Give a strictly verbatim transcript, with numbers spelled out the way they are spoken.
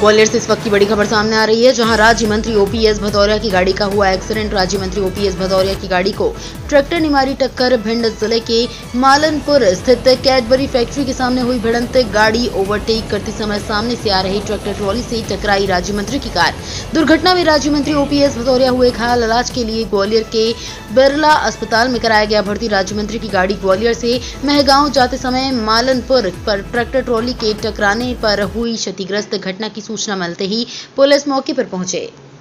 ग्वालियर से इस वक्त की बड़ी खबर सामने आ रही है, जहां राज्य मंत्री ओपीएस भदौरिया की गाड़ी का हुआ एक्सीडेंट। राज्य मंत्री ओपीएस भदौरिया की गाड़ी को ट्रैक्टर ने मारी टक्कर। भिंड जिले के मालनपुर स्थित कैडबरी फैक्ट्री के सामने हुई भिड़ंत। गाड़ी ओवरटेक करते समय सामने से आ रही ट्रैक्टर ट्रॉली से टकराई राज्य मंत्री की कार। दुर्घटना में राज्य मंत्री ओपीएस भदौरिया हुए घायल। इलाज के लिए ग्वालियर के बिरला अस्पताल में कराया गया भर्ती। राज्य मंत्री की गाड़ी ग्वालियर से महगांव जाते समय मालनपुर पर ट्रैक्टर ट्रॉली के टकराने पर हुई क्षतिग्रस्त। घटना की सूचना मिलते ही पुलिस मौके पर पहुंचे।